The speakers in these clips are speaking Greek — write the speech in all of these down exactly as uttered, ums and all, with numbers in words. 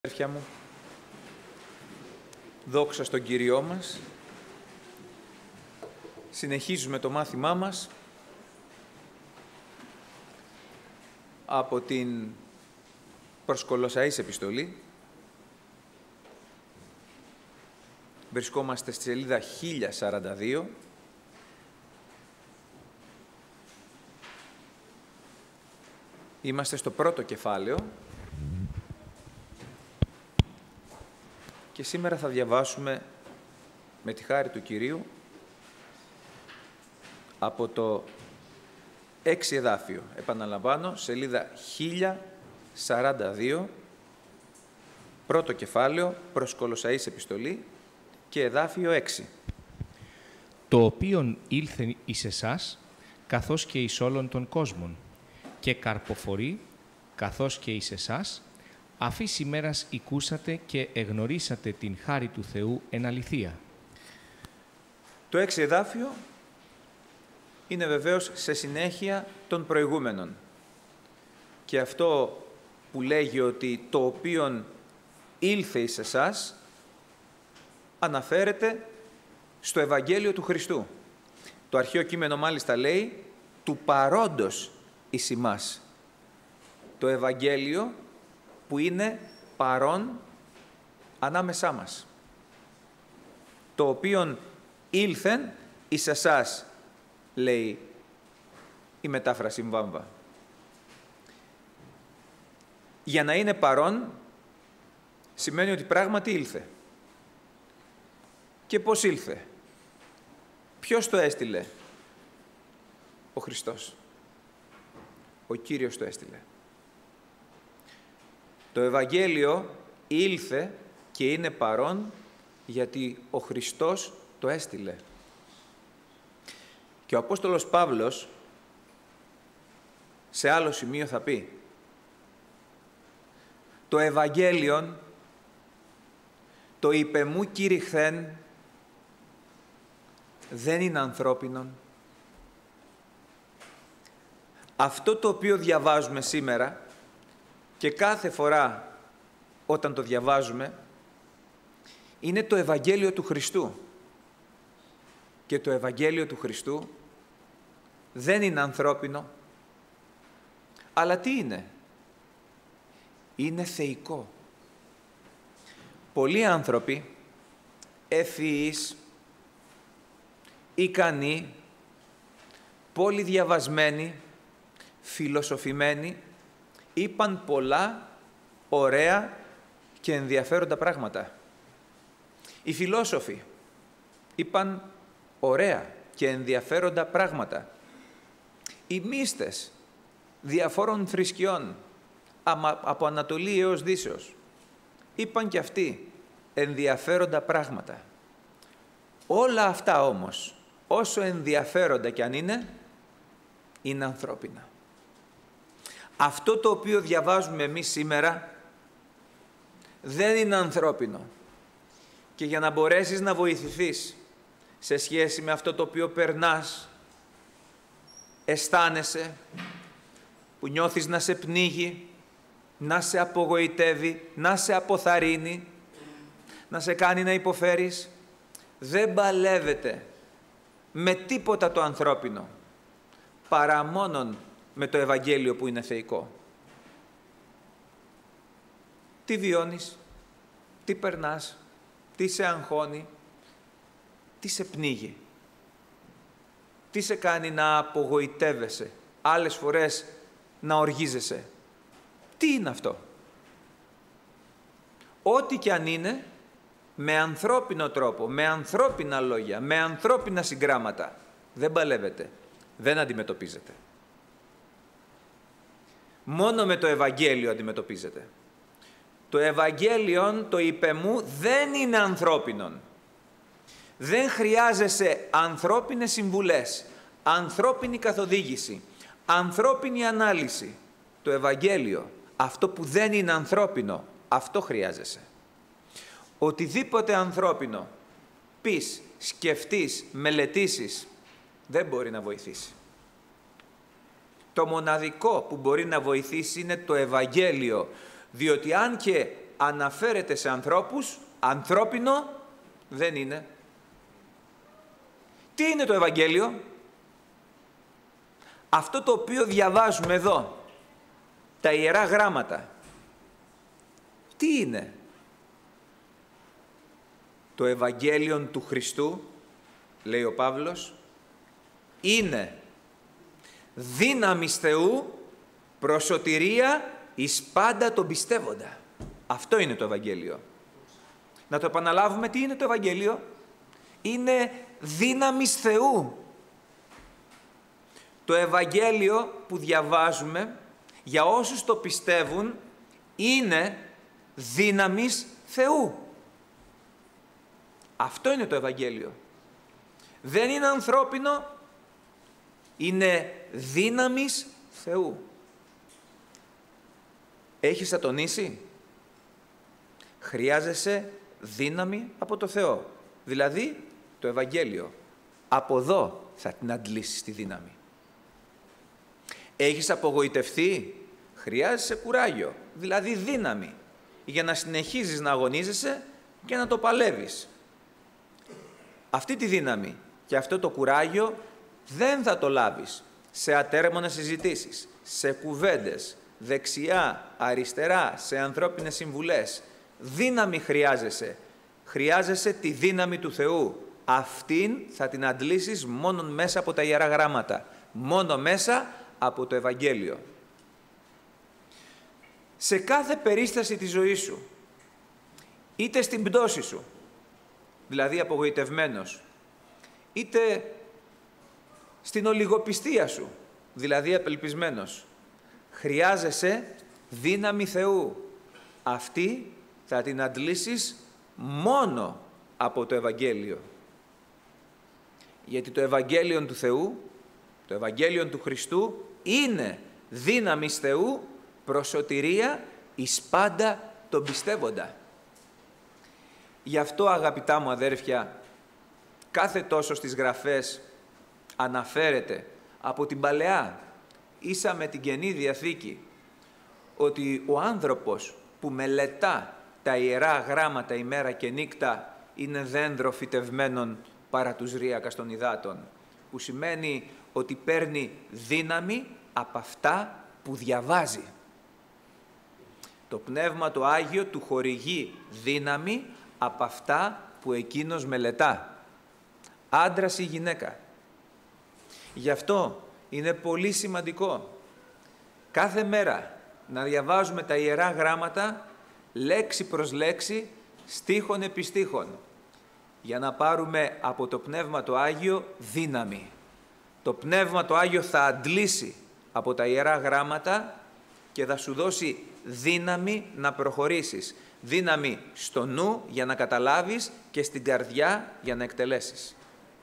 Αδέρφια μου, δόξα στον Κύριό μας. Συνεχίζουμε το μάθημά μας από την προς Κολοσσαείς επιστολή. Βρισκόμαστε στη σελίδα χίλια σαράντα δύο. Είμαστε στο πρώτο κεφάλαιο. Και σήμερα θα διαβάσουμε με τη χάρη του Κυρίου από το έξι εδάφιο. Επαναλαμβάνω, σελίδα χίλια σαράντα δύο, πρώτο κεφάλαιο, προς Κολοσσαείς επιστολή και εδάφιο έξι. Το οποίον ήλθε εις εσάς, καθώς και εις όλων των κόσμων, και καρποφορεί, καθώς και εις εσάς, αφής ημέρας οικούσατε και εγνωρίσατε την χάρη του Θεού εν αληθεία. Το έξι εδάφιο είναι βεβαίως σε συνέχεια των προηγούμενων. Και αυτό που λέγει ότι το οποίον ήλθε εις εσάς αναφέρεται στο Ευαγγέλιο του Χριστού. Το αρχαίο κείμενο μάλιστα λέει του παρόντος εις ημάς. Το Ευαγγέλιο που είναι παρόν ανάμεσά μας. Το οποίον ήλθεν εις εσάς, λέει η μετάφραση Βάμβα. Για να είναι παρόν σημαίνει ότι πράγματι ήλθε. Και πώς ήλθε? Ποιος το έστειλε? Ο Χριστός. Ο Κύριος το έστειλε. Το Ευαγγέλιο ήλθε και είναι παρόν γιατί ο Χριστός το έστειλε. Και ο Απόστολος Παύλος σε άλλο σημείο θα πει το Ευαγγέλιον το υπεμού κηρυχθέν δεν είναι ανθρώπινον. Αυτό το οποίο διαβάζουμε σήμερα και κάθε φορά όταν το διαβάζουμε, είναι το Ευαγγέλιο του Χριστού. Και το Ευαγγέλιο του Χριστού δεν είναι ανθρώπινο, αλλά τι είναι? Είναι θεϊκό. Πολλοί άνθρωποι, ευφυείς, ικανοί, πολύ διαβασμένοι, φιλοσοφημένοι, είπαν πολλά ωραία και ενδιαφέροντα πράγματα. Οι φιλόσοφοι είπαν ωραία και ενδιαφέροντα πράγματα. Οι μύστες διαφόρων θρησκειών από Ανατολή έως Δύσεως είπαν και αυτοί ενδιαφέροντα πράγματα. Όλα αυτά όμως, όσο ενδιαφέροντα κι αν είναι, είναι ανθρώπινα. Αυτό το οποίο διαβάζουμε εμείς σήμερα δεν είναι ανθρώπινο. Και για να μπορέσεις να βοηθηθείς σε σχέση με αυτό το οποίο περνάς, αισθάνεσαι, που νιώθεις να σε πνίγει, να σε απογοητεύει, να σε αποθαρρύνει, να σε κάνει να υποφέρεις, δεν παλεύεται με τίποτα το ανθρώπινο, παρά μόνον με το Ευαγγέλιο που είναι θεϊκό. Τι βιώνεις, τι περνάς, τι σε αγχώνει, τι σε πνίγει, τι σε κάνει να απογοητεύεσαι, άλλες φορές να οργίζεσαι. Τι είναι αυτό? Ό,τι κι αν είναι, με ανθρώπινο τρόπο, με ανθρώπινα λόγια, με ανθρώπινα συγκράματα, δεν παλεύεται, δεν αντιμετωπίζεται. Μόνο με το Ευαγγέλιο αντιμετωπίζεται. Το Ευαγγέλιον, το υπεμού, δεν είναι ανθρώπινον. Δεν χρειάζεσαι ανθρώπινες συμβουλές, ανθρώπινη καθοδήγηση, ανθρώπινη ανάλυση. Το Ευαγγέλιο, αυτό που δεν είναι ανθρώπινο, αυτό χρειάζεσαι. Οτιδήποτε ανθρώπινο πεις, σκεφτείς, μελετήσεις, δεν μπορεί να βοηθήσει. Το μοναδικό που μπορεί να βοηθήσει είναι το Ευαγγέλιο, διότι αν και αναφέρεται σε ανθρώπους, ανθρώπινο δεν είναι. Τι είναι το Ευαγγέλιο? Αυτό το οποίο διαβάζουμε εδώ, τα Ιερά Γράμματα. Τι είναι? Το Ευαγγέλιον του Χριστού, λέει ο Παύλος, είναι δύναμις Θεού προς σωτηρία εις πάντα τον πιστεύοντα. Αυτό είναι το Ευαγγέλιο. Να το επαναλάβουμε, τι είναι το Ευαγγέλιο? Είναι δύναμις Θεού. Το Ευαγγέλιο που διαβάζουμε, για όσους το πιστεύουν, είναι δύναμις Θεού. Αυτό είναι το Ευαγγέλιο. Δεν είναι ανθρώπινο, είναι δύναμις Θεού. Έχεις ατονίσει? Χρειάζεσαι δύναμη από το Θεό. Δηλαδή, το Ευαγγέλιο. Από εδώ θα την αντλήσεις τη δύναμη. Έχεις απογοητευτεί? Χρειάζεσαι κουράγιο, δηλαδή δύναμη, για να συνεχίζεις να αγωνίζεσαι και να το παλεύεις. Αυτή τη δύναμη και αυτό το κουράγιο δεν θα το λάβεις σε ατέρμονες συζητήσεις, σε κουβέντες, δεξιά, αριστερά, σε ανθρώπινες συμβουλές. Δύναμη χρειάζεσαι. Χρειάζεσαι τη δύναμη του Θεού. Αυτήν θα την αντλήσεις μόνο μέσα από τα Ιερά Γράμματα. Μόνο μέσα από το Ευαγγέλιο. Σε κάθε περίσταση της ζωής σου, είτε στην πτώση σου, δηλαδή απογοητευμένος, είτε στην ολιγοπιστία σου, δηλαδή απελπισμένος, χρειάζεσαι δύναμη Θεού. Αυτή θα την αντλήσεις μόνο από το Ευαγγέλιο. Γιατί το Ευαγγέλιο του Θεού, το Ευαγγέλιο του Χριστού, είναι δύναμις Θεού προς σωτηρία εις πάντα τον πιστεύοντα. Γι' αυτό, αγαπητά μου αδέρφια, κάθε τόσο στις Γραφές αναφέρεται από την Παλαιά ίσα με την Καινή Διαθήκη ότι ο άνθρωπος που μελετά τα Ιερά Γράμματα ημέρα και νύχτα είναι δέντρο φυτευμένον παρά τους ρύακας των υδάτων, που σημαίνει ότι παίρνει δύναμη από αυτά που διαβάζει. Το Πνεύμα το Άγιο του χορηγεί δύναμη από αυτά που εκείνος μελετά. Άντρας ή γυναίκα. Γι' αυτό είναι πολύ σημαντικό κάθε μέρα να διαβάζουμε τα Ιερά Γράμματα λέξη προς λέξη, στίχον επί στίχον, για να πάρουμε από το Πνεύμα το Άγιο δύναμη. Το Πνεύμα το Άγιο θα αντλήσει από τα Ιερά Γράμματα και θα σου δώσει δύναμη να προχωρήσεις. Δύναμη στο νου για να καταλάβεις και στην καρδιά για να εκτελέσεις.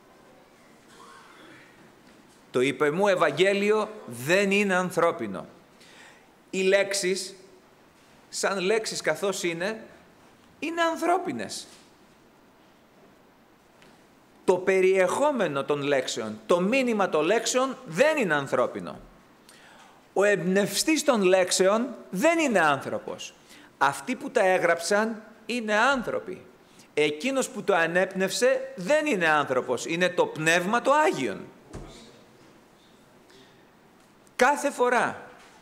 Το υπεμού Ευαγγέλιο δεν είναι ανθρώπινο. Οι λέξεις, σαν λέξεις καθώς είναι, είναι ανθρώπινες. Το περιεχόμενο των λέξεων, το μήνυμα των λέξεων δεν είναι ανθρώπινο. Ο εμπνευστής των λέξεων δεν είναι άνθρωπος. Αυτοί που τα έγραψαν είναι άνθρωποι. Εκείνος που το ανέπνευσε δεν είναι άνθρωπος, είναι το Πνεύμα το Άγιον. Κάθε φορά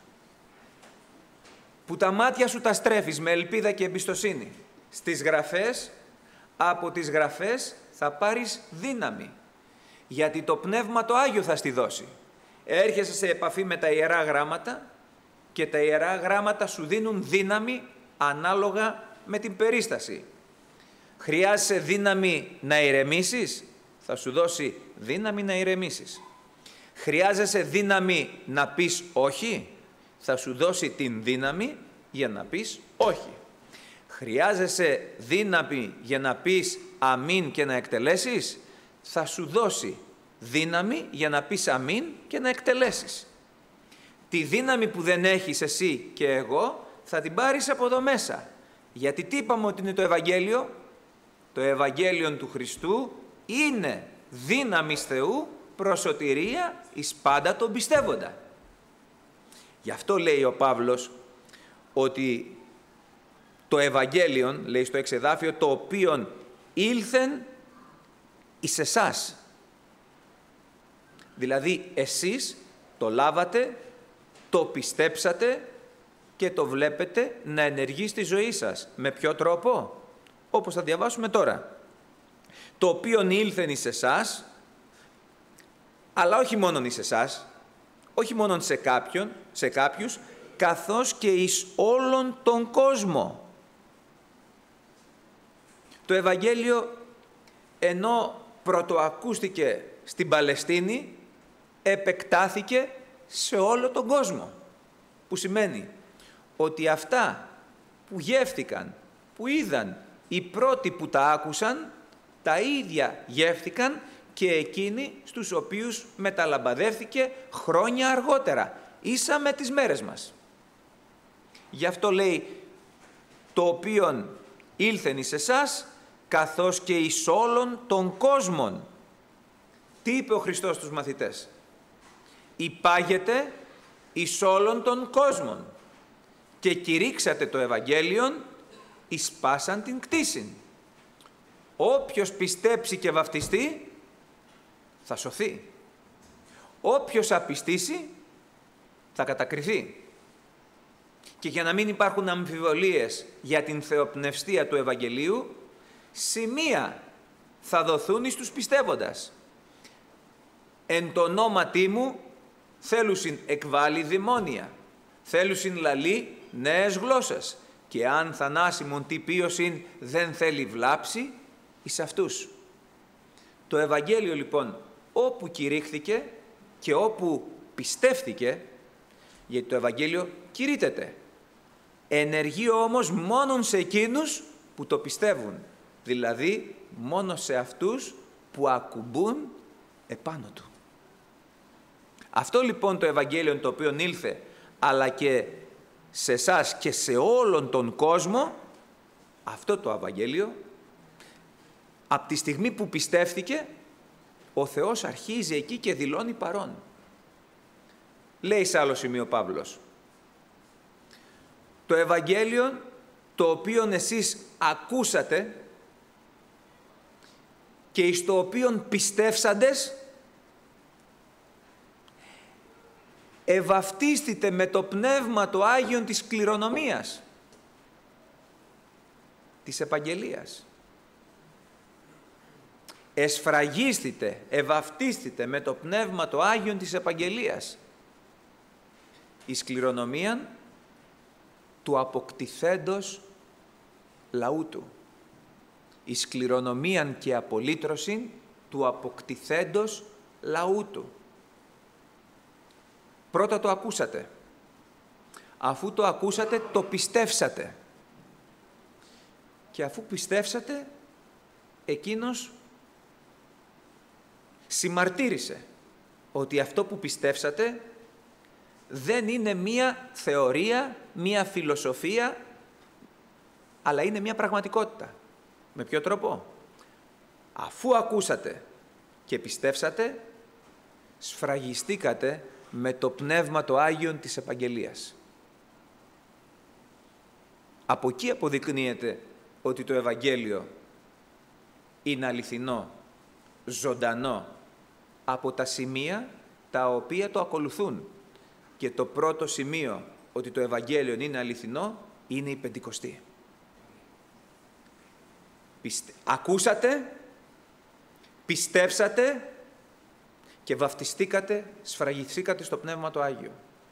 που τα μάτια σου τα στρέφεις με ελπίδα και εμπιστοσύνη στις Γραφές, από τις Γραφές θα πάρεις δύναμη, γιατί το Πνεύμα το Άγιο θα στη δώσει. Έρχεσαι σε επαφή με τα Ιερά Γράμματα και τα Ιερά Γράμματα σου δίνουν δύναμη ανάλογα με την περίσταση. Χρειάζεσαι δύναμη να ηρεμήσεις, θα σου δώσει δύναμη να ηρεμήσεις. Χρειάζεσαι δύναμη να πεις όχι, θα σου δώσει την δύναμη για να πεις όχι. Χρειάζεσαι δύναμη για να πεις αμήν και να εκτελέσεις, θα σου δώσει δύναμη για να πεις αμήν και να εκτελέσεις. Τη δύναμη που δεν έχεις εσύ και εγώ θα την πάρεις από εδώ μέσα. Γιατί τι είπαμε ότι είναι το Ευαγγέλιο? Το Ευαγγέλιο του Χριστού είναι δύναμις Θεού προς σωτηρία εις πάντα τον πιστεύοντα. Γι' αυτό λέει ο Παύλος ότι Το Ευαγγέλιον, λέει στο εξεδάφιο, το οποίον ήλθεν εις εσάς. Δηλαδή, εσείς το λάβατε, το πιστέψατε και το βλέπετε να ενεργεί στη ζωή σας. Με ποιο τρόπο? Όπως θα διαβάσουμε τώρα. Το οποίον ήλθεν εις εσάς, αλλά όχι μόνον εις εσάς, όχι μόνον σε κάποιον, σε κάποιους, καθώς και εις όλον τον κόσμο. Το Ευαγγέλιο, ενώ πρωτοακούστηκε στην Παλαιστίνη, επεκτάθηκε σε όλο τον κόσμο. Που σημαίνει ότι αυτά που γεύτηκαν, που είδαν οι πρώτοι που τα άκουσαν, τα ίδια γεύτηκαν και εκείνοι στους οποίους μεταλαμπαδεύθηκε χρόνια αργότερα, ίσα με τις μέρες μας. Γι' αυτό λέει, το οποίον ήλθεν εις εσάς, καθώς και εις όλων των κόσμων. Τι είπε ο Χριστός στους μαθητές? Υπάγεται εις όλων των κόσμων και κηρύξατε το Ευαγγέλιον εις πάσαν την κτήσιν. Όποιος πιστέψει και βαφτιστεί, θα σωθεί. Όποιος απιστήσει, θα κατακριθεί. Και για να μην υπάρχουν αμφιβολίες για την θεοπνευστία του Ευαγγελίου, σημεία θα δοθούν εις τους πιστεύοντας. Εν το ονόματί μου θέλουσιν εκβάλει δημόνια, θέλουσιν λαλεί νέες γλώσσες και αν θανάσιμον τι πίωσιν δεν θέλει βλάψει εις αυτούς. Το Ευαγγέλιο λοιπόν όπου κηρύχθηκε και όπου πιστεύθηκε, γιατί το Ευαγγέλιο κηρύττεται, ενεργεί όμως μόνον σε εκείνους που το πιστεύουν, δηλαδή μόνο σε αυτούς που ακουμπούν επάνω του. Αυτό λοιπόν το Ευαγγέλιο το οποίο ήλθε, αλλά και σε εσάς και σε όλον τον κόσμο, αυτό το Ευαγγέλιο, από τη στιγμή που πιστεύθηκε, ο Θεός αρχίζει εκεί και δηλώνει παρόν. Λέει σε άλλο σημείο ο Παύλος, το Ευαγγέλιο το οποίο εσείς ακούσατε και εις το οποίον πιστεύσαντες, ευαυτίστητε με το Πνεύμα το Άγιον της κληρονομίας, της επαγγελίας. Εσφραγίστητε, ευαυτίστητε με το Πνεύμα το Άγιον της επαγγελίας, εις κληρονομίαν του αποκτηθέντος λαού του. Εις κληρονομίαν και απολύτρωσιν του αποκτηθέντος λαού του. Πρώτα το ακούσατε. Αφού το ακούσατε, το πιστεύσατε. Και αφού πιστεύσατε, εκείνος συμμαρτύρησε ότι αυτό που πιστεύσατε δεν είναι μία θεωρία, μία φιλοσοφία, αλλά είναι μία πραγματικότητα. Με ποιο τρόπο? Αφού ακούσατε και πιστεύσατε, σφραγιστήκατε με το Πνεύμα το Άγιον της Επαγγελίας. Από εκεί αποδεικνύεται ότι το Ευαγγέλιο είναι αληθινό, ζωντανό, από τα σημεία τα οποία το ακολουθούν. Και το πρώτο σημείο ότι το Ευαγγέλιο είναι αληθινό είναι η Πεντηκοστή. Πιστε... Ακούσατε, πιστέψατε και βαφτιστήκατε, σφραγιστήκατε στο Πνεύμα το Άγιο.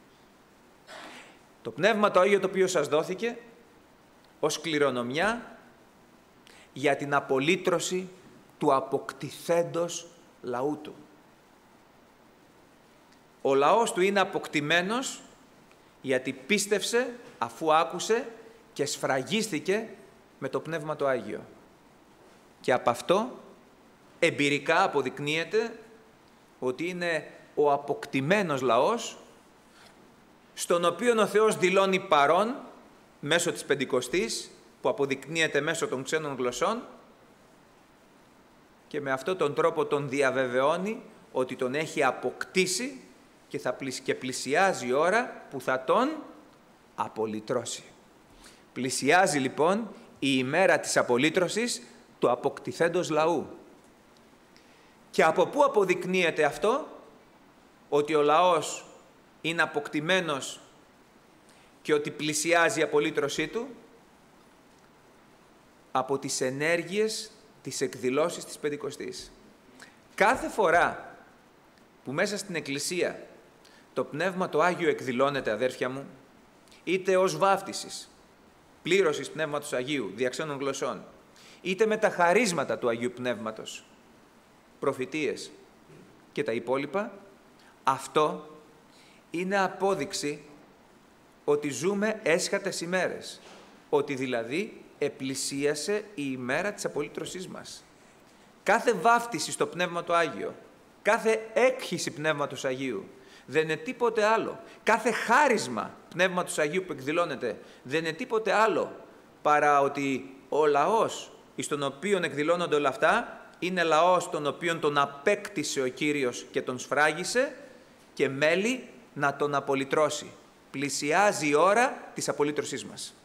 Το Πνεύμα το Άγιο το οποίο σας δόθηκε ως κληρονομιά για την απολύτρωση του αποκτηθέντος λαού του. Ο λαός του είναι αποκτημένος γιατί πίστευσε αφού άκουσε και σφραγίστηκε με το Πνεύμα το Άγιο. Και από αυτό εμπειρικά αποδεικνύεται ότι είναι ο αποκτημένος λαός στον οποίο ο Θεός δηλώνει παρόν μέσω της Πεντηκοστής που αποδεικνύεται μέσω των ξένων γλωσσών και με αυτόν τον τρόπο τον διαβεβαιώνει ότι τον έχει αποκτήσει και, θα πλησ... και πλησιάζει η ώρα που θα τον απολυτρώσει. Πλησιάζει λοιπόν η ημέρα της απολύτρωσης του αποκτηθέντος λαού. Και από πού αποδεικνύεται αυτό? Ότι ο λαός είναι αποκτημένος και ότι πλησιάζει η απολύτρωσή του? Από τις ενέργειες, τις εκδηλώσεις της Πεντηκοστής. Κάθε φορά που μέσα στην Εκκλησία το Πνεύμα το Άγιο εκδηλώνεται, αδέρφια μου, είτε ως βάφτισης, πλήρωσης Πνεύματος Αγίου, διαξένων γλωσσών, είτε με τα χαρίσματα του Αγίου Πνεύματος, προφητείες και τα υπόλοιπα, αυτό είναι απόδειξη ότι ζούμε έσχατες ημέρες, ότι δηλαδή επλησίασε η ημέρα της απολύτρωσής μας. Κάθε βάφτιση στο Πνεύμα το Άγιο, κάθε έκχυση Πνεύματος Αγίου δεν είναι τίποτε άλλο. Κάθε χάρισμα Πνεύματος Αγίου που εκδηλώνεται δεν είναι τίποτε άλλο παρά ότι ο λαός εις τον οποίο εκδηλώνονται όλα αυτά είναι λαός τον οποίον τον απέκτησε ο Κύριος και τον σφράγισε και μέλει να τον απολυτρώσει. Πλησιάζει η ώρα της απολύτρωσής μας.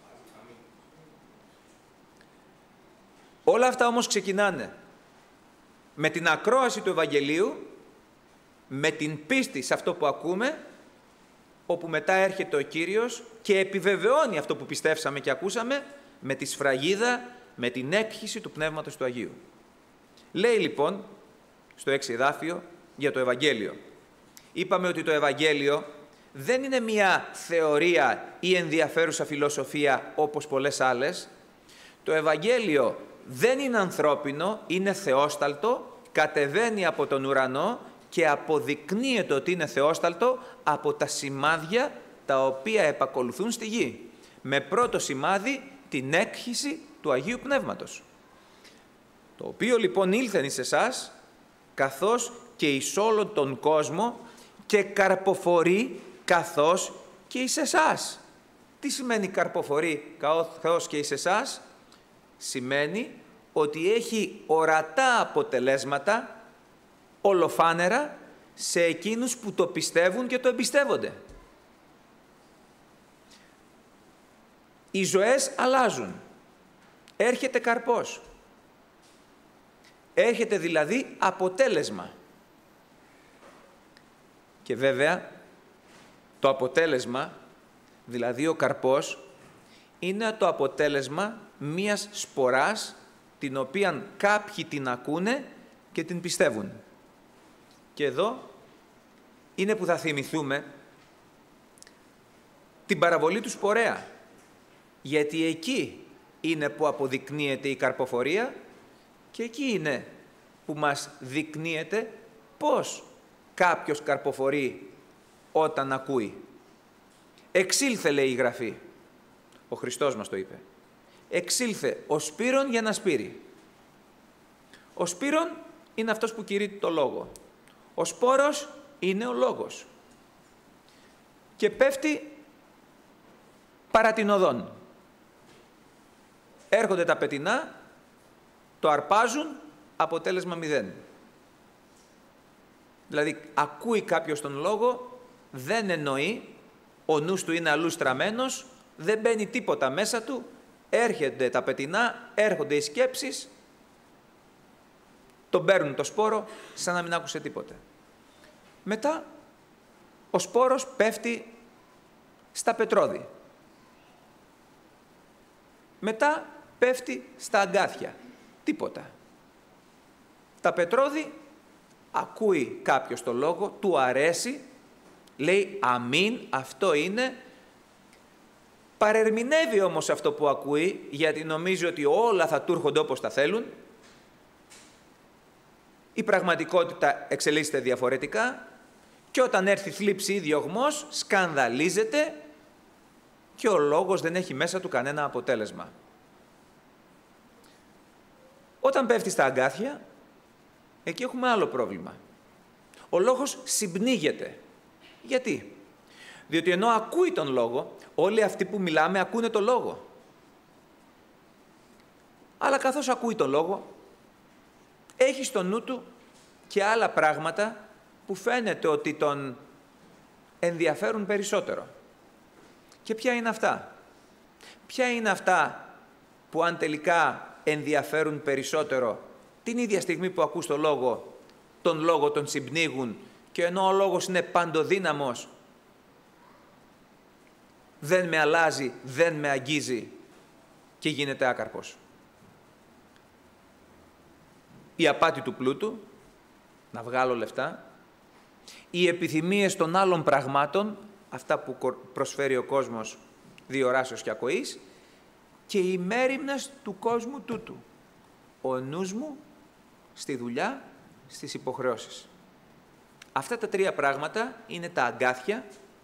Όλα αυτά όμως ξεκινάνε με την ακρόαση του Ευαγγελίου, με την πίστη σε αυτό που ακούμε, όπου μετά έρχεται ο Κύριος και επιβεβαιώνει αυτό που πιστεύσαμε και ακούσαμε με τη σφραγίδα, με την έκχυση του Πνεύματος του Αγίου. Λέει λοιπόν στο έξι εδάφιο για το Ευαγγέλιο. Είπαμε ότι το Ευαγγέλιο δεν είναι μια θεωρία ή ενδιαφέρουσα φιλοσοφία όπως πολλές άλλες. Το Ευαγγέλιο δεν είναι ανθρώπινο, είναι θεόσταλτο, κατεβαίνει από τον ουρανό και αποδεικνύεται ότι είναι θεόσταλτο από τα σημάδια τα οποία επακολουθούν στη γη. Με πρώτο σημάδι την έκχυση του Αγίου Πνεύματος. Το οποίο λοιπόν ήλθεν εις εσάς, καθώς και εις όλον τον κόσμο και καρποφορεί καθώς και εις εσάς. Τι σημαίνει καρποφορεί καθώς και εις εσάς? Σημαίνει ότι έχει ορατά αποτελέσματα, ολοφάνερα, σε εκείνους που το πιστεύουν και το εμπιστεύονται. Οι ζωές αλλάζουν. Έρχεται καρπός. Έρχεται δηλαδή αποτέλεσμα. Και βέβαια το αποτέλεσμα, δηλαδή ο καρπός, είναι το αποτέλεσμα μίας σποράς την οποία κάποιοι την ακούνε και την πιστεύουν. Και εδώ είναι που θα θυμηθούμε την παραβολή του σπορέα, γιατί εκεί είναι που αποδεικνύεται η καρποφορία και εκεί είναι που μας δεικνύεται πώς κάποιος καρποφορεί όταν ακούει. Εξήλθε, λέει η Γραφή, ο Χριστός μας το είπε, εξήλθε ο σπύρον για να σπείρει. Ο σπύρον είναι αυτός που κηρύττει το λόγο. Ο σπόρος είναι ο λόγος. Και πέφτει παρά την οδόν. Έρχονται τα πετεινά, το αρπάζουν, αποτέλεσμα μηδέν. Δηλαδή, ακούει κάποιος τον λόγο, δεν εννοεί, ο νους του είναι αλλού στραμμένος, δεν μπαίνει τίποτα μέσα του, έρχονται τα πετεινά, έρχονται οι σκέψεις, τον παίρνουν το σπόρο, σαν να μην άκουσε τίποτε. Μετά, ο σπόρος πέφτει στα πετρώδη. Μετά πέφτει στα αγκάθια. Τίποτα. Τα πετρώδη, ακούει κάποιος το λόγο, του αρέσει, λέει αμήν, αυτό είναι. Παρερμηνεύει όμως αυτό που ακούει, γιατί νομίζει ότι όλα θα του έρχονται όπως τα θέλουν. Η πραγματικότητα εξελίσσεται διαφορετικά και όταν έρθει θλίψη ή διωγμός, σκανδαλίζεται και ο λόγος δεν έχει μέσα του κανένα αποτέλεσμα. Όταν πέφτει στα αγκάθια, εκεί έχουμε άλλο πρόβλημα. Ο λόγος συμπνίγεται. Γιατί? Διότι ενώ ακούει τον λόγο, όλοι αυτοί που μιλάμε ακούνε τον λόγο. Αλλά καθώς ακούει τον λόγο, έχει στο νου του και άλλα πράγματα που φαίνεται ότι τον ενδιαφέρουν περισσότερο. Και ποια είναι αυτά? Ποια είναι αυτά που αν τελικά ενδιαφέρουν περισσότερο την ίδια στιγμή που ακούς το λόγο, τον λόγο τον συμπνίγουν και ενώ ο λόγος είναι παντοδύναμος, δεν με αλλάζει, δεν με αγγίζει και γίνεται άκαρπος. Η απάτη του πλούτου, να βγάλω λεφτά, οι επιθυμίες των άλλων πραγμάτων, αυτά που προσφέρει ο κόσμος διοράσεως και ακοής, και οι μέριμνες του κόσμου τούτου. Ο νους μου στη δουλειά, στις υποχρεώσεις. Αυτά τα τρία πράγματα είναι τα αγκάθια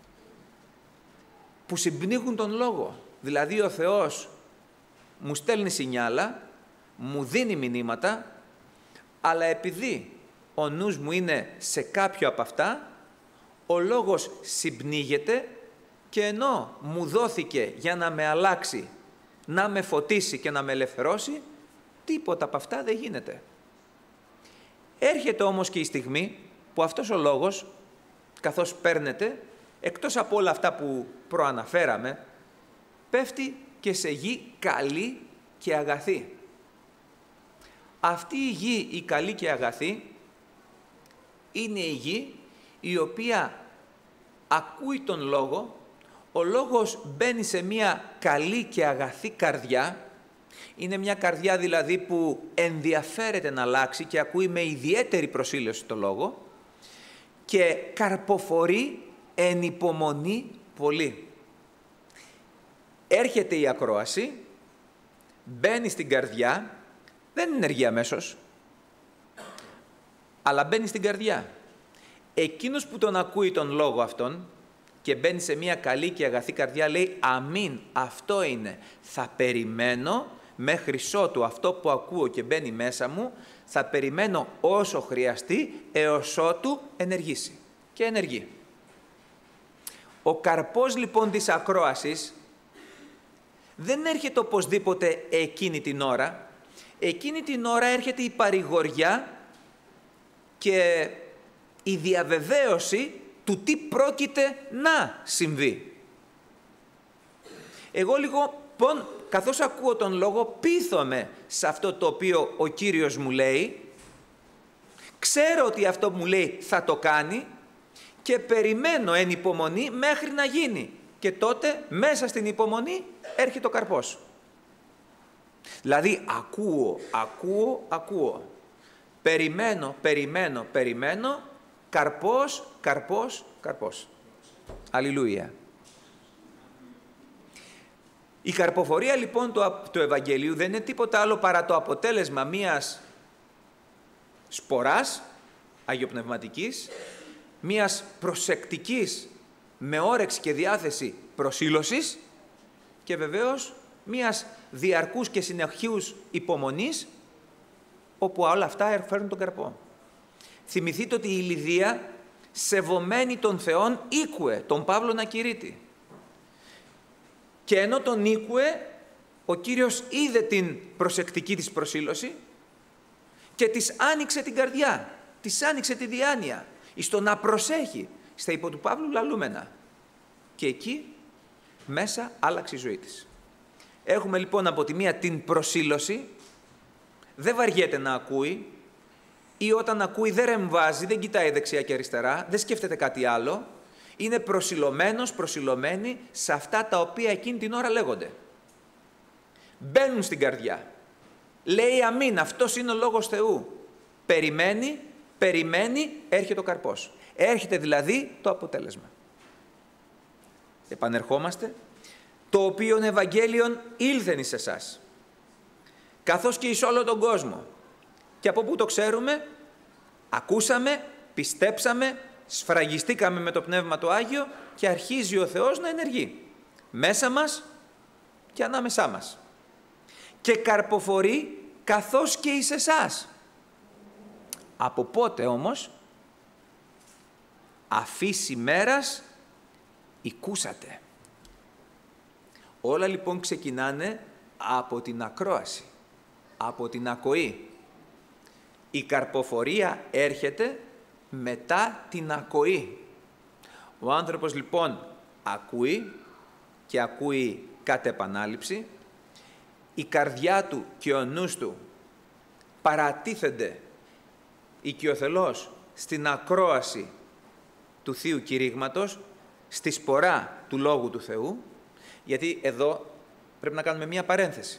που συμπνίγουν τον λόγο. Δηλαδή ο Θεός μου στέλνει σινιάλα, μου δίνει μηνύματα, αλλά επειδή ο νους μου είναι σε κάποιο από αυτά, ο λόγος συμπνίγεται και ενώ μου δόθηκε για να με αλλάξει, να με φωτίσει και να με ελευθερώσει, τίποτα από αυτά δεν γίνεται. Έρχεται όμως και η στιγμή που αυτός ο λόγος, καθώς παίρνεται, εκτός από όλα αυτά που προαναφέραμε, πέφτει και σε γη καλή και αγαθή. Αυτή η γη, η καλή και αγαθή, είναι η γη η οποία ακούει τον λόγο, ο λόγος μπαίνει σε μια καλή και αγαθή καρδιά, είναι μια καρδιά δηλαδή που ενδιαφέρεται να αλλάξει και ακούει με ιδιαίτερη προσήλωση το λόγο και καρποφορεί εν υπομονή πολύ. Έρχεται η ακρόαση, μπαίνει στην καρδιά, δεν ενεργεί αμέσως, αλλά μπαίνει στην καρδιά. Εκείνος που τον ακούει τον λόγο αυτόν και μπαίνει σε μια καλή και αγαθή καρδιά λέει αμήν, αυτό είναι, θα περιμένω μέχρι ότου αυτό που ακούω και μπαίνει μέσα μου, θα περιμένω όσο χρειαστεί έως ότου ενεργήσει. Και ενεργεί. Ο καρπός λοιπόν της ακρόασης δεν έρχεται οπωσδήποτε εκείνη την ώρα. Εκείνη την ώρα έρχεται η παρηγοριά και η διαβεβαίωση του τι πρόκειται να συμβεί. Εγώ λίγο, καθώς ακούω τον λόγο, πείθομαι σε αυτό το οποίο ο Κύριος μου λέει, ξέρω ότι αυτό που μου λέει θα το κάνει και περιμένω εν υπομονή μέχρι να γίνει. Και τότε μέσα στην υπομονή έρχεται ο καρπός. Δηλαδή ακούω, ακούω, ακούω. Περιμένω, περιμένω, περιμένω. Καρπός, καρπός, καρπός. Αλληλούια. Η καρποφορία λοιπόν του, του Ευαγγελίου δεν είναι τίποτα άλλο παρά το αποτέλεσμα μιας σποράς αγιοπνευματικής, μιας προσεκτικής με όρεξη και διάθεση προσήλωσης και βεβαίως μιας διαρκούς και συνεχείους υπομονής, όπου όλα αυτά φέρνουν τον καρπό. Θυμηθείτε ότι η Λυδία, σεβομένη των Θεών, ήκουε τον Παύλο να κηρύττει. Και ενώ τον ήκουε, ο Κύριος είδε την προσεκτική της προσήλωση και της άνοιξε την καρδιά, της άνοιξε τη διάνοια, εις το να προσέχει στα υπό του Παύλου λαλούμενα. Και εκεί μέσα άλλαξε η ζωή της. Έχουμε λοιπόν από τη μία την προσήλωση, δεν βαριέται να ακούει, ή όταν ακούει δεν ρεμβάζει, δεν κοιτάει δεξιά και αριστερά, δεν σκέφτεται κάτι άλλο, είναι προσιλωμένος, προσιλωμένη σε αυτά τα οποία εκείνη την ώρα λέγονται. Μπαίνουν στην καρδιά. Λέει αμήν, αυτός είναι ο λόγος Θεού. Περιμένει, περιμένει, έρχεται ο καρπός. Έρχεται δηλαδή το αποτέλεσμα. Επανερχόμαστε. Το οποίον Ευαγγέλιον ήλθεν εις εσάς, καθώς και εις όλο τον κόσμο. Και από πού το ξέρουμε? Ακούσαμε, πιστέψαμε, σφραγιστήκαμε με το Πνεύμα το Άγιο και αρχίζει ο Θεός να ενεργεί μέσα μας και ανάμεσά μας. Και καρποφορεί καθώς και εις εσάς. Από πότε όμως? Αφής ημέρας οικούσατε. Όλα λοιπόν ξεκινάνε από την ακρόαση, από την ακοή. Η καρποφορία έρχεται μετά την ακοή. Ο άνθρωπος λοιπόν ακούει και ακούει κατ' επανάληψη, η καρδιά του και ο νους του παρατίθενται οικειοθελώς στην ακρόαση του Θείου Κηρύγματος, στη σπορά του Λόγου του Θεού, γιατί εδώ πρέπει να κάνουμε μία παρένθεση.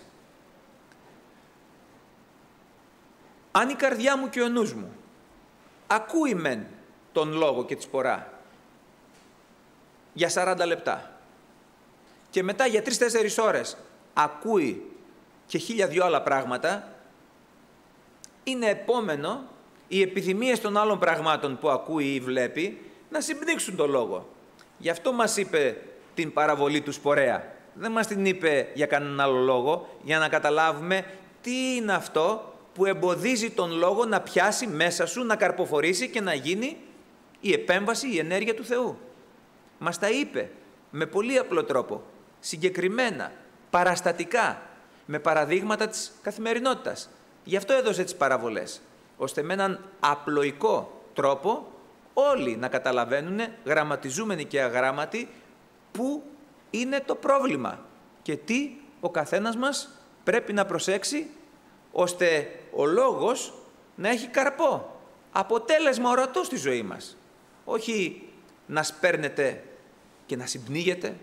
Αν η καρδιά μου και ο νους μου ακούει μεν τον Λόγο και τη σπορά για σαράντα λεπτά και μετά για τρεις τέσσερις ώρες ακούει και χίλια δυο άλλα πράγματα, είναι επόμενο οι επιθυμίες των άλλων πραγμάτων που ακούει ή βλέπει να συμπνίξουν τον Λόγο. Γι' αυτό μας είπε την παραβολή του σπορέα. Δεν μας την είπε για κανέναν άλλο λόγο, για να καταλάβουμε τι είναι αυτό που εμποδίζει τον Λόγο να πιάσει μέσα σου, να καρποφορήσει και να γίνει η επέμβαση, η ενέργεια του Θεού. Μας τα είπε με πολύ απλό τρόπο, συγκεκριμένα, παραστατικά, με παραδείγματα της καθημερινότητας. Γι' αυτό έδωσε τις παραβολές, ώστε με έναν απλοϊκό τρόπο όλοι να καταλαβαίνουν, γραμματιζούμενοι και αγράμματοι, πού είναι το πρόβλημα και τι ο καθένας μας πρέπει να προσέξει, ώστε ο Λόγος να έχει καρπό, αποτέλεσμα ορατό στη ζωή μας. Όχι να σπέρνετε και να συμπνίγετε.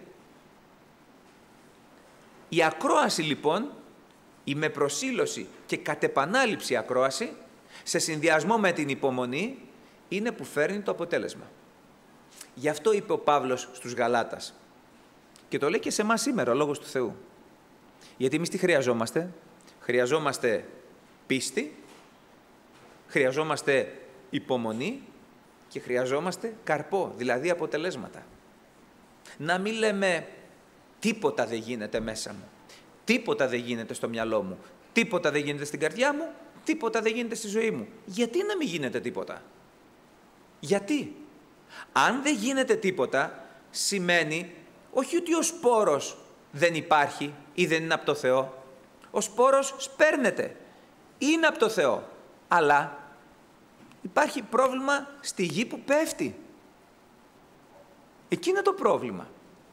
Η ακρόαση λοιπόν, η με προσήλωση και κατ' επανάληψη ακρόαση, σε συνδυασμό με την υπομονή, είναι που φέρνει το αποτέλεσμα. Γι' αυτό είπε ο Παύλος στους Γαλάτας. Και το λέει και σε εμάς σήμερα ο Λόγος του Θεού. Γιατί εμείς τι χρειαζόμαστε? Χρειαζόμαστε πίστη, χρειαζόμαστε υπομονή και χρειαζόμαστε καρπό, δηλαδή αποτελέσματα. Να μην λέμε τίποτα δεν γίνεται μέσα μου, τίποτα δεν γίνεται στο μυαλό μου, τίποτα δεν γίνεται στην καρδιά μου, τίποτα δεν γίνεται στη ζωή μου. Γιατί να μην γίνεται τίποτα? Γιατί? Αν δεν γίνεται τίποτα, σημαίνει όχι ότι ο σπόρος δεν υπάρχει ή δεν είναι από το Θεό. Ο σπόρος σπέρνεται, είναι από το Θεό, αλλά υπάρχει πρόβλημα στη γη που πέφτει. Εκεί είναι το πρόβλημα.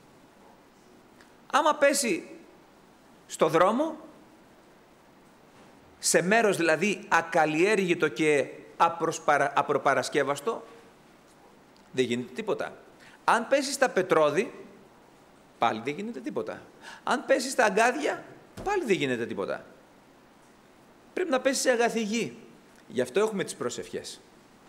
Άμα πέσει στο δρόμο, σε μέρος δηλαδή ακαλλιέργητο και απροσπαρα, απροπαρασκεύαστο, δεν γίνεται τίποτα. Αν πέσει στα πετρώδη, πάλι δεν γίνεται τίποτα. Αν πέσει στα αγκάδια, πάλι δεν γίνεται τίποτα. Πρέπει να πέσει σε αγαθή γη. Γι' αυτό έχουμε τις προσευχές.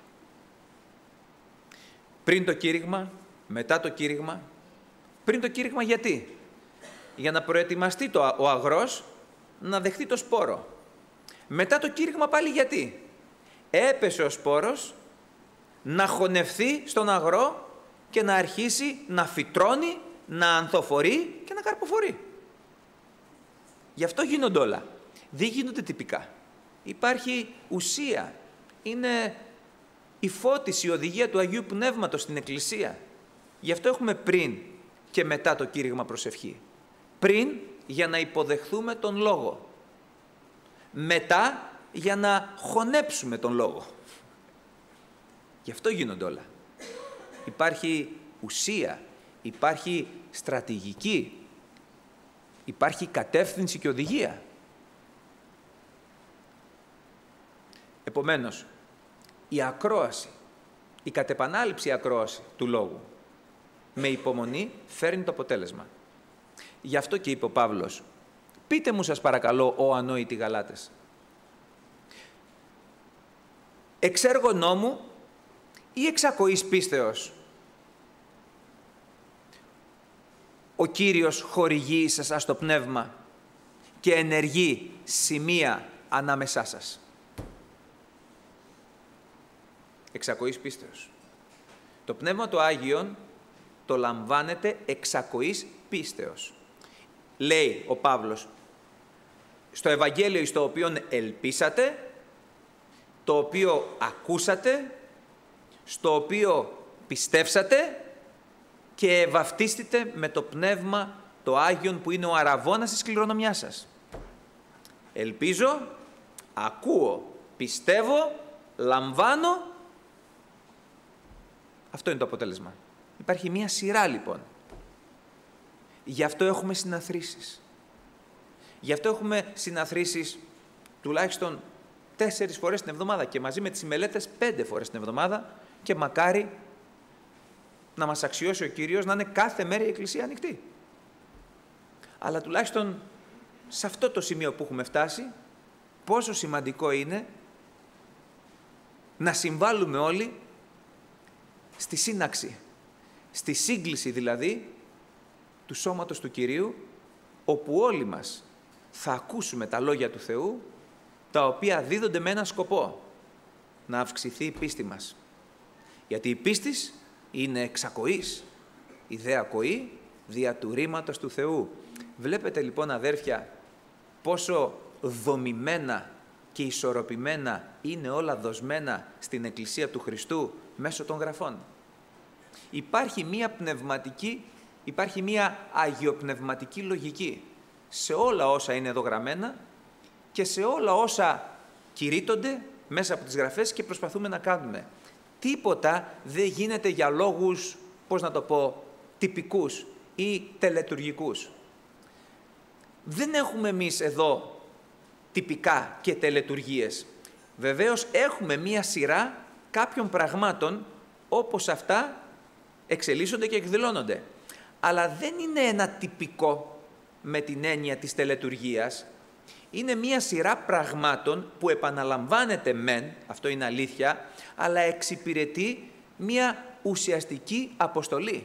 Πριν το κήρυγμα, μετά το κήρυγμα. Πριν το κήρυγμα γιατί? Για να προετοιμαστεί το, ο αγρός να δεχτεί το σπόρο. Μετά το κήρυγμα πάλι γιατί? Έπεσε ο σπόρος να χωνευθεί στον αγρό και να αρχίσει να φυτρώνει, να ανθοφορεί και να καρποφορεί. Γι' αυτό γίνονται όλα. Δεν γίνονται τυπικά. Υπάρχει ουσία. Είναι η φώτιση, η οδηγία του Αγίου Πνεύματος στην Εκκλησία. Γι' αυτό έχουμε πριν και μετά το κήρυγμα προσευχή. Πριν για να υποδεχθούμε τον Λόγο. Μετά για να χωνέψουμε τον Λόγο. Γι' αυτό γίνονται όλα. Υπάρχει ουσία, υπάρχει στρατηγική, υπάρχει κατεύθυνση και οδηγία. Επομένως, η ακρόαση, η κατ' επανάληψη ακρόαση του Λόγου με υπομονή φέρνει το αποτέλεσμα. Γι' αυτό και είπε ο Παύλος, πείτε μου σας παρακαλώ, ο ανόητοι Γαλάτες, εξ έργων νόμου ή εξ ακοής πίστεως ο Κύριος χορηγεί σε εσάς το πνεύμα και ενεργεί σημεία ανάμεσά σας. Εξ ακοής πίστεως. Το Πνεύμα το Άγιον το λαμβάνετε εξ ακοής πίστεως. Λέει ο Παύλος, στο Ευαγγέλιο στο οποίο ελπίσατε, το οποίο ακούσατε, στο οποίο πιστεύσατε και βαφτίστητε με το Πνεύμα το Άγιον που είναι ο αραβώνας της κληρονομιάς σας. Ελπίζω, ακούω, πιστεύω, λαμβάνω. Αυτό είναι το αποτέλεσμα. Υπάρχει μία σειρά λοιπόν. Γι' αυτό έχουμε συναθρήσεις. Γι' αυτό έχουμε συναθρήσεις τουλάχιστον τέσσερις φορές την εβδομάδα και μαζί με τις μελέτες πέντε φορές την εβδομάδα και μακάρι να μας αξιώσει ο Κύριος να είναι κάθε μέρα η Εκκλησία ανοιχτή. Αλλά τουλάχιστον σε αυτό το σημείο που έχουμε φτάσει, πόσο σημαντικό είναι να συμβάλλουμε όλοι στη σύναξη, στη σύγκληση δηλαδή του σώματος του Κυρίου, όπου όλοι μας θα ακούσουμε τα λόγια του Θεού, τα οποία δίδονται με έναν σκοπό, να αυξηθεί η πίστη μας. Γιατί η πίστης είναι εξακοής, η δε ακοή δια του ρήματος του Θεού. Βλέπετε λοιπόν, αδέρφια, πόσο δομημένα και ισορροπημένα είναι όλα δοσμένα στην Εκκλησία του Χριστού μέσω των Γραφών. Υπάρχει μία πνευματική, υπάρχει μία αγιοπνευματική λογική σε όλα όσα είναι εδώ γραμμένα και σε όλα όσα κηρύττονται μέσα από τις Γραφές και προσπαθούμε να κάνουμε. Τίποτα δεν γίνεται για λόγους, πώς να το πω, τυπικούς ή τελετουργικούς. Δεν έχουμε εμείς εδώ τυπικά και τελετουργίες. Βεβαίως έχουμε μία σειρά κάποιων πραγμάτων όπως αυτά εξελίσσονται και εκδηλώνονται. Αλλά δεν είναι ένα τυπικό με την έννοια της τελετουργίας. Είναι μία σειρά πραγμάτων που επαναλαμβάνεται μεν, αυτό είναι αλήθεια, αλλά εξυπηρετεί μία ουσιαστική αποστολή.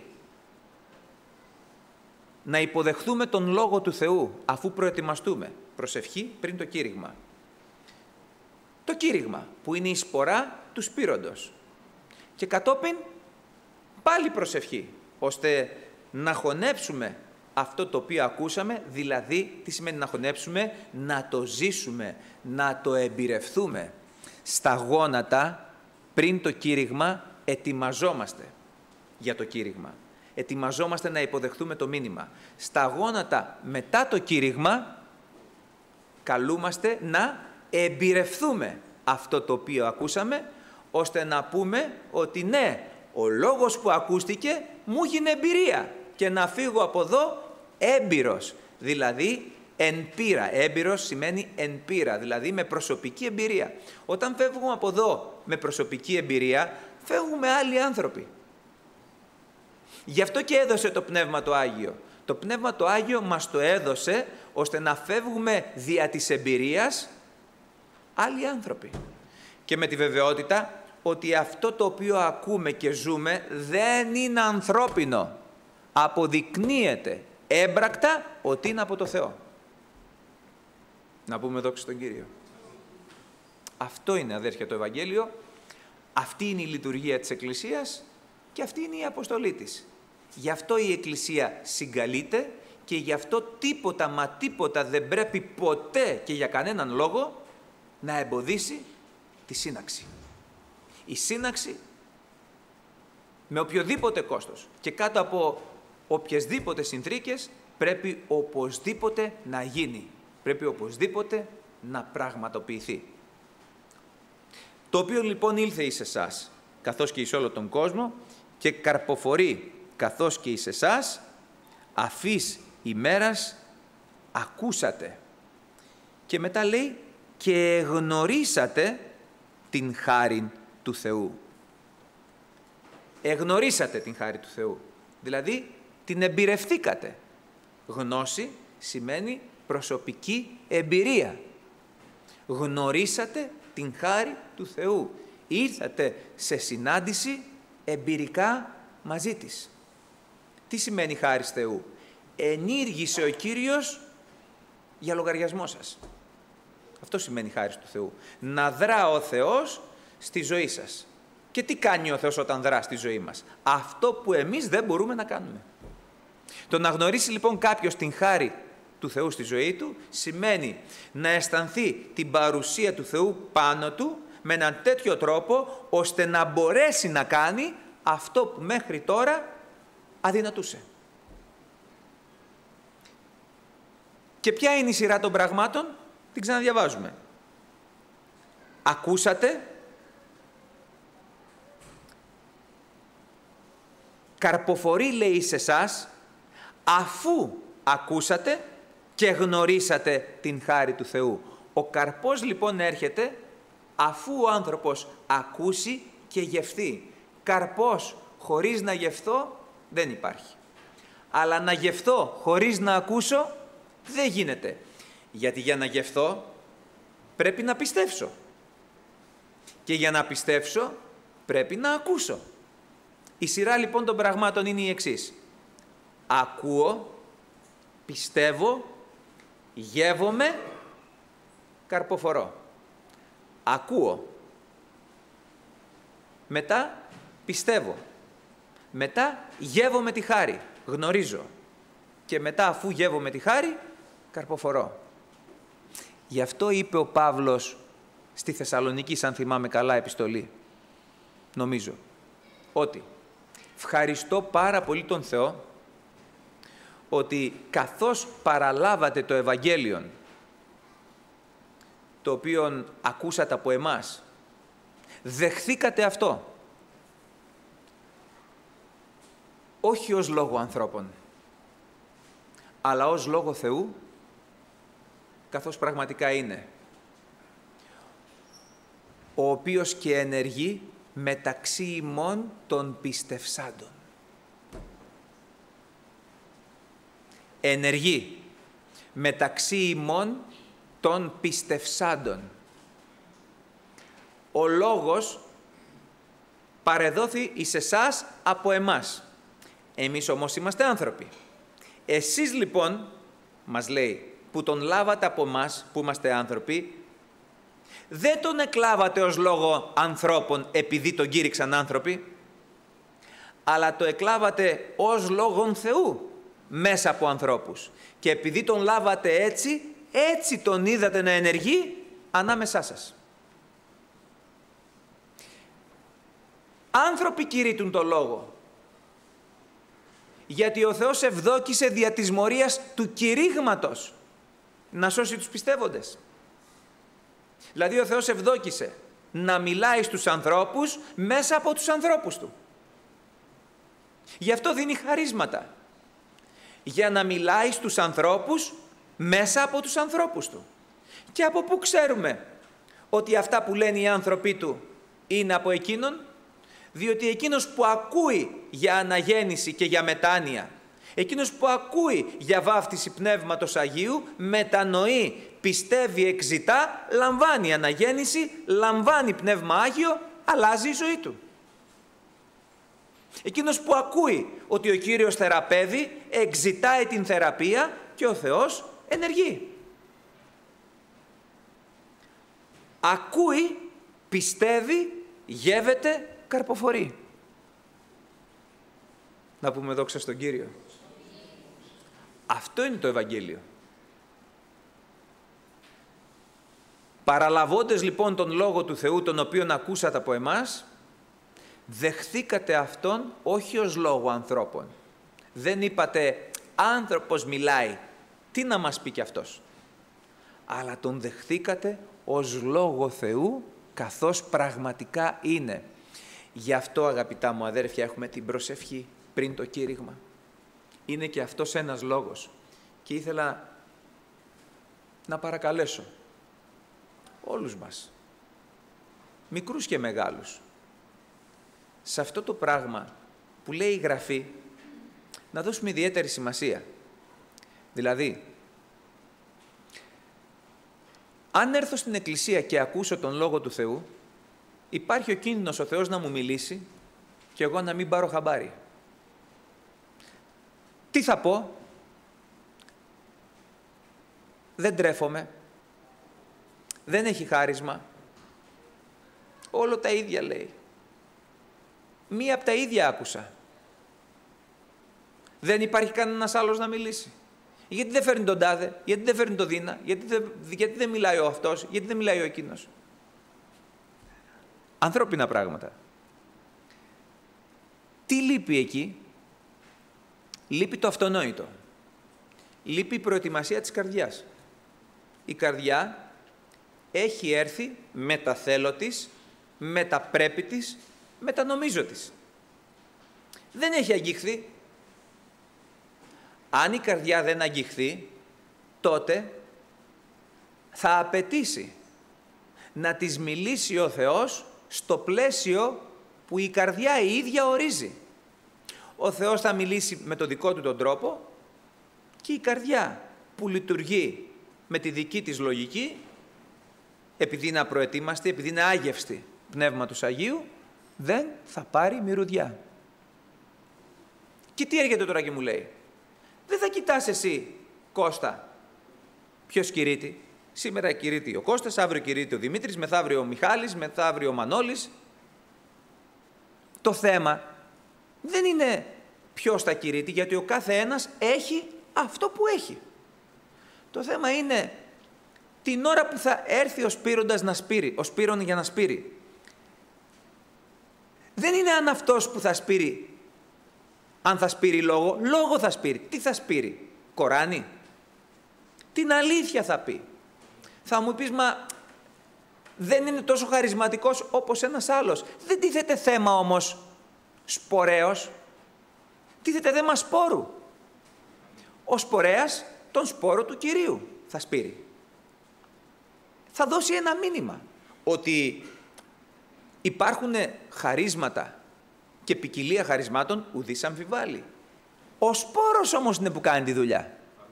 Να υποδεχθούμε τον Λόγο του Θεού αφού προετοιμαστούμε. Προσευχή πριν το κήρυγμα. Το κήρυγμα που είναι η σπορά του σπήροντος. Και κατόπιν πάλι προσευχή, ώστε να χωνέψουμε αυτό το οποίο ακούσαμε, δηλαδή τι σημαίνει να χωνέψουμε, να το ζήσουμε, να το εμπειρευθούμε. Στα γόνατα πριν το κήρυγμα ετοιμαζόμαστε για το κήρυγμα. Ετοιμαζόμαστε να υποδεχθούμε το μήνυμα. Στα γόνατα μετά το κήρυγμα καλούμαστε να εμπειρευθούμε αυτό το οποίο ακούσαμε, ώστε να πούμε ότι ναι, ο λόγος που ακούστηκε μου έγινε εμπειρία και να φύγω από εδώ έμπειρος, δηλαδή εν πείρα. Έμπειρος σημαίνει εν πείρα, δηλαδή με προσωπική εμπειρία. Όταν φεύγουμε από εδώ με προσωπική εμπειρία, φεύγουμε άλλοι άνθρωποι. Γι' αυτό και έδωσε το Πνεύμα το Άγιο. Το Πνεύμα το Άγιο μας το έδωσε ώστε να φεύγουμε δια της εμπειρίας άλλοι άνθρωποι. Και με τη βεβαιότητα ότι αυτό το οποίο ακούμε και ζούμε δεν είναι ανθρώπινο. Αποδεικνύεται έμπρακτα ότι είναι από το Θεό. Να πούμε δόξα στον Κύριο. Αυτό είναι, αδέρφια, το Ευαγγέλιο. Αυτή είναι η λειτουργία της Εκκλησίας και αυτή είναι η αποστολή της. Γι' αυτό η Εκκλησία συγκαλείται και γι' αυτό τίποτα μα τίποτα δεν πρέπει ποτέ και για κανέναν λόγο να εμποδίσει τη σύναξη. Η σύναξη με οποιοδήποτε κόστος και κάτω από οποιασδήποτε συνθήκες πρέπει οπωσδήποτε να γίνει. Πρέπει οπωσδήποτε να πραγματοποιηθεί. Το οποίο λοιπόν ήλθε εις εσάς, καθώς και εις όλο τον κόσμο, και καρποφορεί καθώς και εις εσάς, αφής ημέρας ακούσατε. Και μετά λέει και εγνωρίσατε την χάριν του Θεού. Εγνωρίσατε την χάρη του Θεού. Δηλαδή την εμπειρευθήκατε. Γνώση σημαίνει προσωπική εμπειρία. Γνωρίσατε την χάρη του Θεού. Ήρθατε σε συνάντηση εμπειρικά μαζί της. Τι σημαίνει χάρις Θεού? Ενήργησε ο Κύριος για λογαριασμό σας. Αυτό σημαίνει χάρις του Θεού. Να δρά ο Θεός στη ζωή σας. Και τι κάνει ο Θεός όταν δρά στη ζωή μας? Αυτό που εμείς δεν μπορούμε να κάνουμε. Το να γνωρίσει λοιπόν κάποιος την χάρη του Θεού στη ζωή του σημαίνει να αισθανθεί την παρουσία του Θεού πάνω του με έναν τέτοιο τρόπο ώστε να μπορέσει να κάνει αυτό που μέχρι τώρα αδυνατούσε. Και ποια είναι η σειρά των πραγμάτων? Την ξαναδιαβάζουμε. Ακούσατε, καρποφορεί λέει σε εσάς, αφού ακούσατε και γνωρίσατε την χάρη του Θεού. Ο καρπός λοιπόν έρχεται αφού ο άνθρωπος ακούσει και γευθεί. Καρπός χωρίς να γευθώ δεν υπάρχει. Αλλά να γευθώ χωρίς να ακούσω δεν γίνεται. Γιατί για να γευθώ πρέπει να πιστέψω. Και για να πιστέψω πρέπει να ακούσω. Η σειρά λοιπόν των πραγμάτων είναι η εξής. Ακούω, πιστεύω, γεύομαι, καρποφορώ. Ακούω. Μετά πιστεύω. Μετά γεύομαι τη χάρη. Γνωρίζω. Και μετά αφού γεύομαι τη χάρη, καρποφορώ. Γι' αυτό είπε ο Παύλος στη Θεσσαλονίκη, αν θυμάμαι καλά επιστολή, νομίζω, ότι ευχαριστώ πάρα πολύ τον Θεό ότι καθώς παραλάβατε το Ευαγγέλιον, το οποίο ακούσατε από εμάς, δεχθήκατε αυτό, όχι ως λόγο ανθρώπων, αλλά ως λόγο Θεού, καθώς πραγματικά είναι, ο οποίος και ενεργεί μεταξύ ημών των πιστευσάντων. Ενεργεί μεταξύ ημών των πιστευσάντων. Ο λόγος παρεδόθη εις εσάς από εμάς. Εμείς όμως είμαστε άνθρωποι. Εσείς λοιπόν, μας λέει, που τον λάβατε από εμάς, που είμαστε άνθρωποι, δεν τον εκλάβατε ως λόγο ανθρώπων επειδή τον κήρυξαν άνθρωποι, αλλά το εκλάβατε ως λόγον Θεού μέσα από ανθρώπους. Και επειδή τον λάβατε έτσι, έτσι τον είδατε να ενεργεί ανάμεσά σας. Άνθρωποι κηρύττουν το λόγο. Γιατί ο Θεός ευδόκησε δια της μορίας του κηρύγματος να σώσει τους πιστεύοντες. Δηλαδή ο Θεός ευδόκησε να μιλάει στους ανθρώπους μέσα από τους ανθρώπους Του. Γι' αυτό δίνει χαρίσματα. Για να μιλάει στους ανθρώπους μέσα από τους ανθρώπους Του. Και από πού ξέρουμε ότι αυτά που λένε οι άνθρωποι Του είναι από Εκείνον? Διότι εκείνος που ακούει για αναγέννηση και για μετάνοια, εκείνος που ακούει για βάφτιση Πνεύματος Αγίου, μετανοεί, πιστεύει, εξητά, λαμβάνει αναγέννηση, λαμβάνει Πνεύμα Άγιο, αλλάζει η ζωή του. Εκείνος που ακούει ότι ο Κύριος θεραπεύει, εξητάει την θεραπεία και ο Θεός ενεργεί. Ακούει, πιστεύει, γεύεται, καρποφορεί. Να πούμε δόξα στον Κύριο. Αυτό είναι το Ευαγγέλιο. Παραλαβώντες λοιπόν τον Λόγο του Θεού, τον οποίον ακούσατε από εμάς, δεχθήκατε Αυτόν όχι ως λόγο ανθρώπων. Δεν είπατε άνθρωπος μιλάει, τι να μας πει κι αυτός. Αλλά τον δεχθήκατε ως λόγο Θεού, καθώς πραγματικά είναι. Γι' αυτό, αγαπητά μου αδέρφια, έχουμε την προσευχή πριν το κήρυγμα. Είναι και αυτός ένας λόγος. Και ήθελα να παρακαλέσω όλους μας, μικρούς και μεγάλους, σε αυτό το πράγμα που λέει η Γραφή, να δώσουμε ιδιαίτερη σημασία. Δηλαδή, αν έρθω στην Εκκλησία και ακούσω τον Λόγο του Θεού, υπάρχει ο κίνδυνος ο Θεός να μου μιλήσει και εγώ να μην πάρω χαμπάρι. Τι θα πω? Δεν τρέφομαι. Δεν έχει χάρισμα. Όλο τα ίδια λέει. Μία από τα ίδια άκουσα. Δεν υπάρχει κανένας άλλος να μιλήσει. Γιατί δεν φέρνει τον τάδε, γιατί δεν φέρνει τον δίνα, γιατί δεν, γιατί δεν μιλάει ο αυτός, γιατί δεν μιλάει ο εκείνος. Ανθρώπινα πράγματα. Τι λείπει εκεί? Λείπει το αυτονόητο. Λείπει η προετοιμασία της καρδιάς. Η καρδιά έχει έρθει με τα θέλω της, με τα πρέπει της, με τα νομίζω της. Δεν έχει αγγίχθει. Αν η καρδιά δεν αγγιχθεί, τότε θα απαιτήσει να της μιλήσει ο Θεός στο πλαίσιο που η καρδιά η ίδια ορίζει. Ο Θεός θα μιλήσει με το δικό του τον τρόπο και η καρδιά που λειτουργεί με τη δική της λογική, επειδή είναι απροετοίμαστη, επειδή είναι άγευστη Πνεύματος Αγίου, δεν θα πάρει μυρωδιά. Και τι έρχεται τώρα και μου λέει? Δεν θα κοιτάς εσύ, Κώστα, ποιος κηρύττει. Σήμερα κηρύττει ο Κώστας, αύριο κηρύττει ο Δημήτρης, μεθαύριο ο Μιχάλης, μεθαύριο ο Μανώλης. Το θέμα δεν είναι ποιος θα κηρύττει, γιατί ο κάθε ένας έχει αυτό που έχει. Το θέμα είναι την ώρα που θα έρθει ο σπείροντας να σπείρει, ο σπείρον για να σπείρει. Δεν είναι αν αυτός που θα σπείρει, αν θα σπείρει λόγο, λόγο θα σπείρει. Τι θα σπείρει? Κοράνι? Την αλήθεια θα πει. Θα μου πεις, μα δεν είναι τόσο χαρισματικός όπως ένας άλλος. Δεν τίθεται θέμα όμως σπορέως. Τίθεται θέμα σπόρου. Ο σπορέας τον σπόρο του Κυρίου θα σπείρει. Θα δώσει ένα μήνυμα ότι υπάρχουν χαρίσματα και ποικιλία χαρισμάτων, ουδής αμφιβάλλει. Ο σπόρος όμως είναι που κάνει τη δουλειά.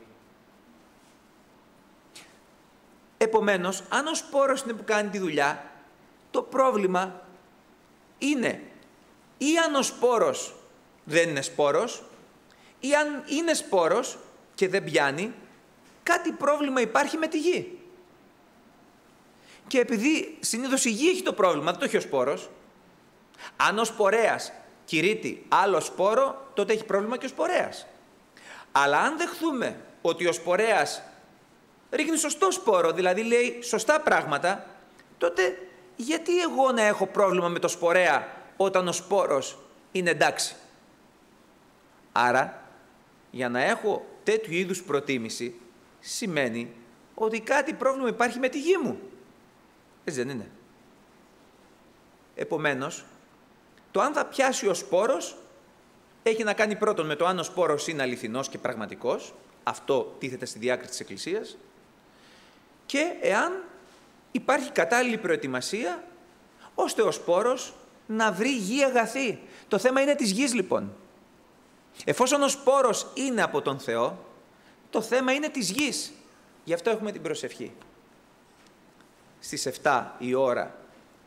Επομένως, αν ο σπόρος είναι που κάνει τη δουλειά, το πρόβλημα είναι ή αν ο σπόρος δεν είναι σπόρος, ή αν είναι σπόρος και δεν πιάνει, κάτι πρόβλημα υπάρχει με τη γη. Και επειδή συνήθως η γη έχει το πρόβλημα, δεν το έχει ο σπόρος, αν ο σπορέας κηρύττει άλλο σπόρο, τότε έχει πρόβλημα και ο σπορέας. Αλλά αν δεχθούμε ότι ο σπορέας ρίχνει σωστό σπόρο, δηλαδή λέει σωστά πράγματα, τότε γιατί εγώ να έχω πρόβλημα με το σπορέα όταν ο σπόρος είναι εντάξει? Άρα, για να έχω τέτοιου είδους προτίμηση, σημαίνει ότι κάτι πρόβλημα υπάρχει με τη γη μου. Έτσι δεν είναι? Επομένως, το αν θα πιάσει ο σπόρος έχει να κάνει πρώτον με το αν ο σπόρος είναι αληθινός και πραγματικός, αυτό τίθεται στη διάκριση της Εκκλησίας, και εάν υπάρχει κατάλληλη προετοιμασία ώστε ο σπόρος να βρει γη αγαθή. Το θέμα είναι της γης λοιπόν. Εφόσον ο σπόρος είναι από τον Θεό, το θέμα είναι της γης. Γι' αυτό έχουμε την προσευχή. Στις επτά η ώρα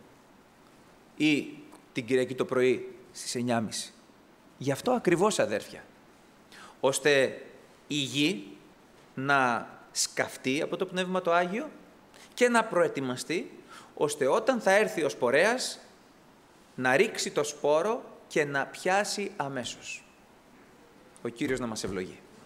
ή την Κυριακή το πρωί στις εννιά και μισή. Γι' αυτό ακριβώς, αδέρφια. Ώστε η γη να σκαφτεί από το Πνεύμα το Άγιο και να προετοιμαστεί, ώστε όταν θα έρθει ο σπορέας να ρίξει το σπόρο και να πιάσει αμέσως. Ο Κύριος να μας ευλογεί.